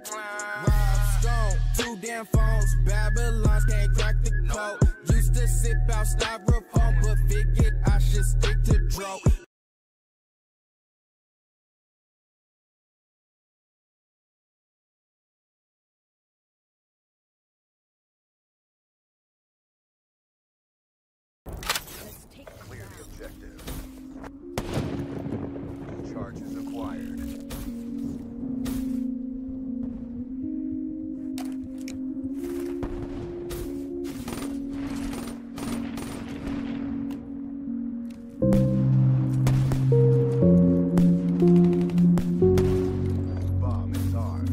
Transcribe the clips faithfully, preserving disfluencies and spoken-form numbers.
Rob Stone, two damn phones, Babylons can't crack the code. Used to sip out styrofoam, but figured I should stick to dro. Clear the objective. Charges acquired. Bomb is armed.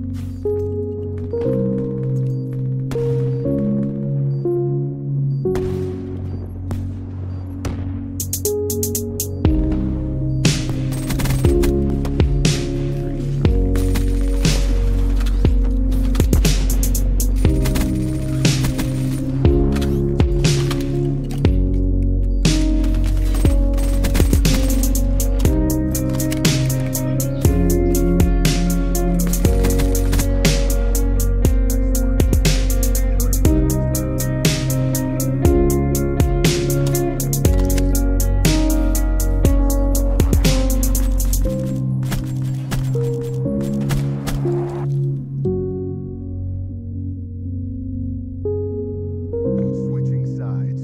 Switching sides.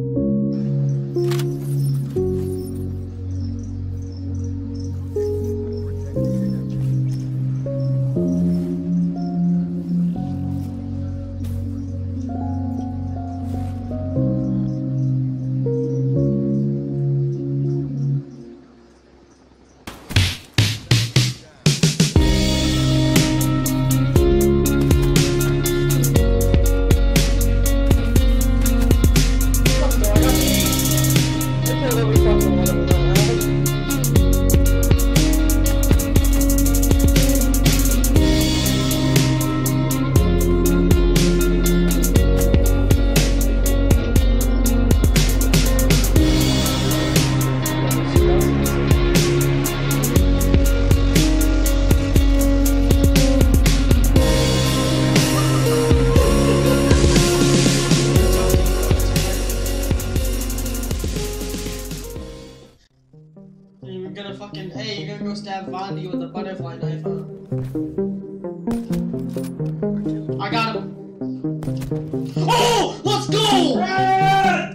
You're gonna fucking, hey, you're gonna go stab Vondi with a butterfly knife, huh? I got him. Oh, let's go!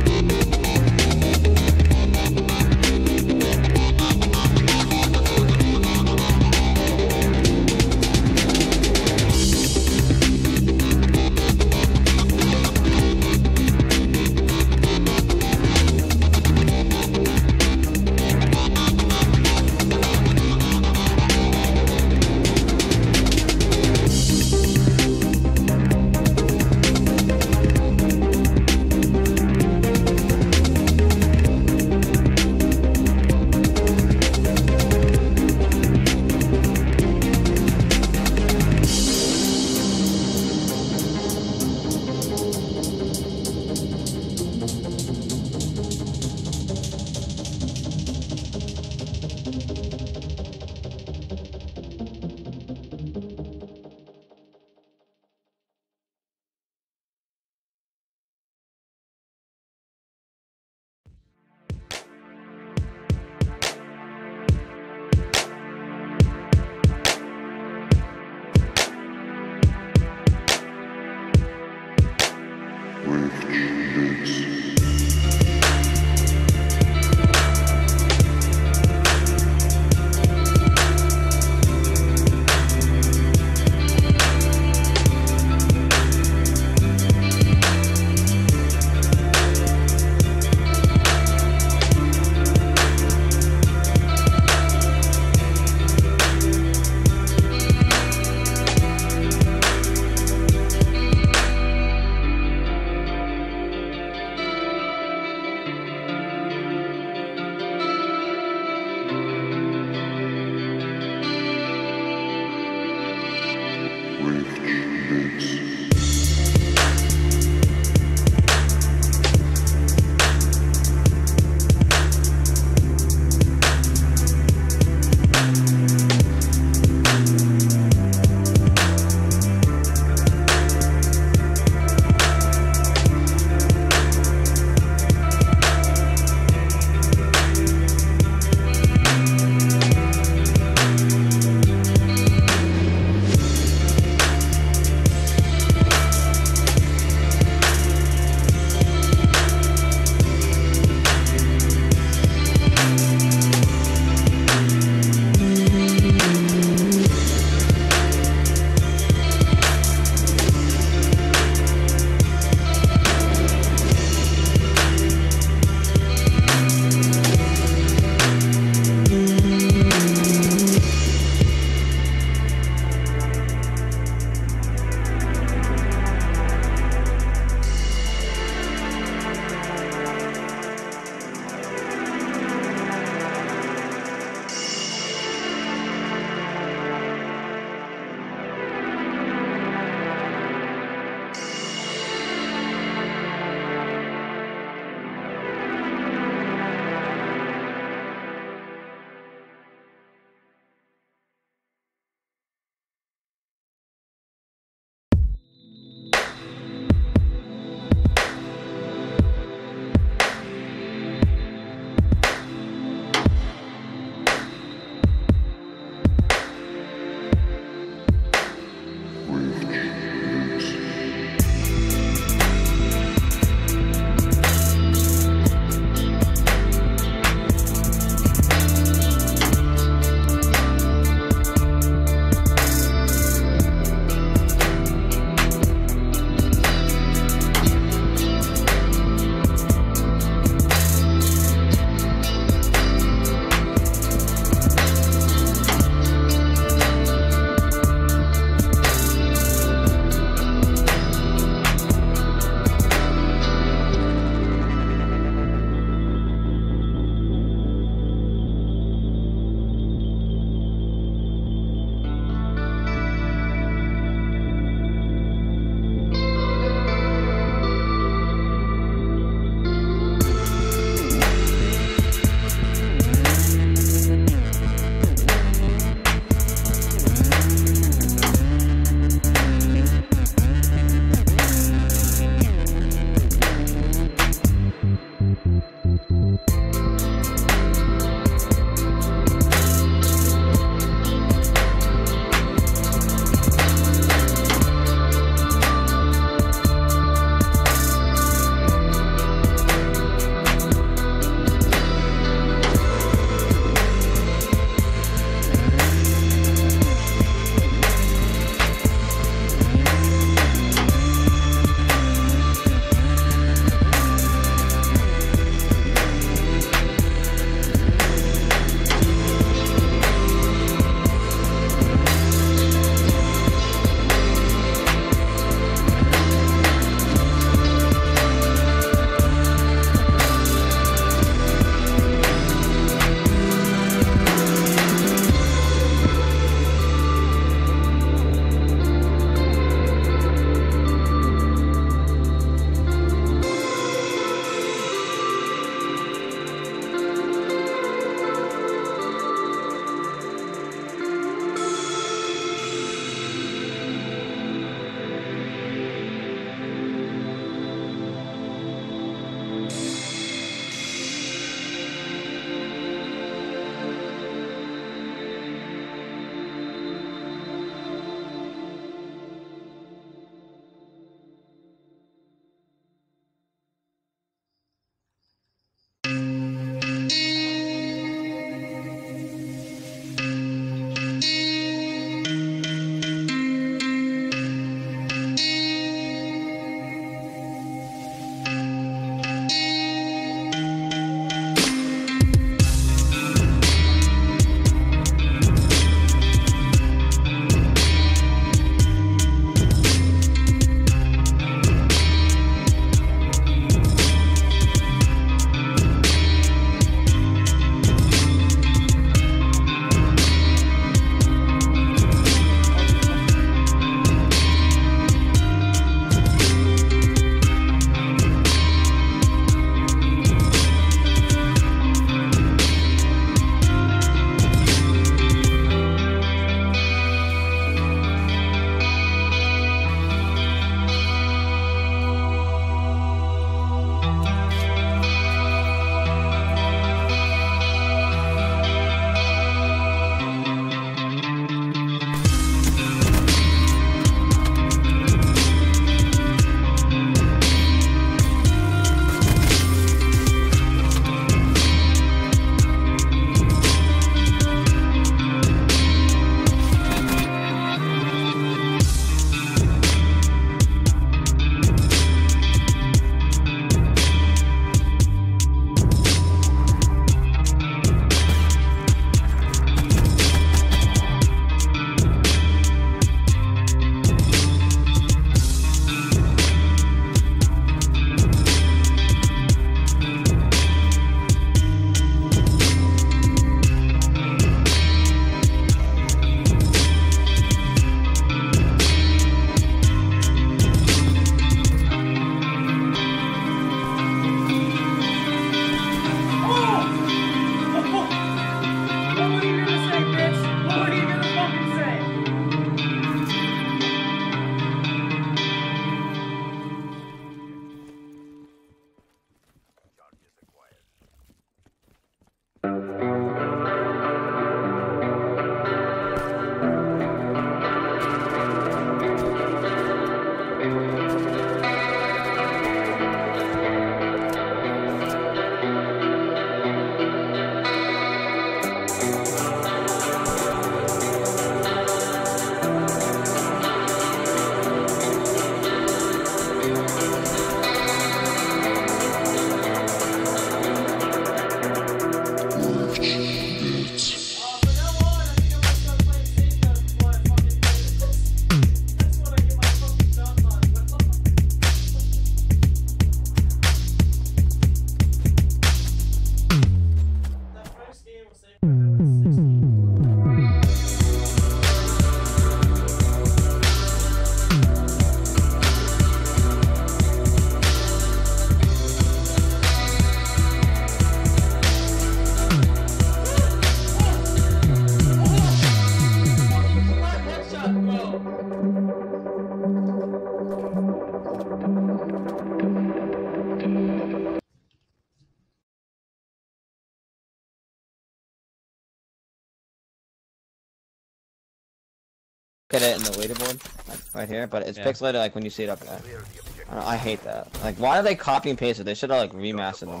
at it in the leaderboard, like right here, but it's Yeah. pixelated like when you see it up there. I, don't, I hate that. Like, why are they copy and paste it? They should have like remastered them.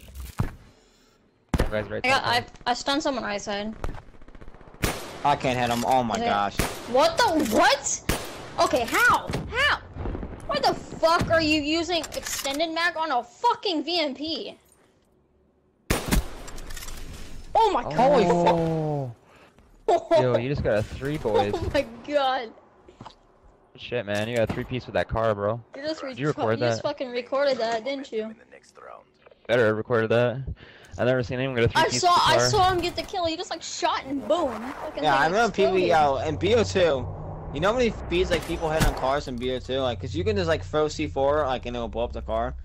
You guys right I got, there. I, I stunned someone right side. I can't hit them. Oh my Is it- gosh. What the, what? Okay, how? How? Why the fuck are you using extended mag on a fucking V M P? Oh my god. Holy Oh. Yo, you just got a three, boys. Oh my god. Shit, man, you got a three piece with that car, bro. You just, re you record you just that? fucking recorded that, didn't you? Better have recorded that. I've never seen anyone get a three I piece saw with the I car. saw him get the kill. He just like shot and boom. Fucking Yeah, thing I remember people, exploded. yo, in B O two, you know how many speeds like people hit on cars in B O two? Like, cause you can just like throw C four, like, and it'll blow up the car.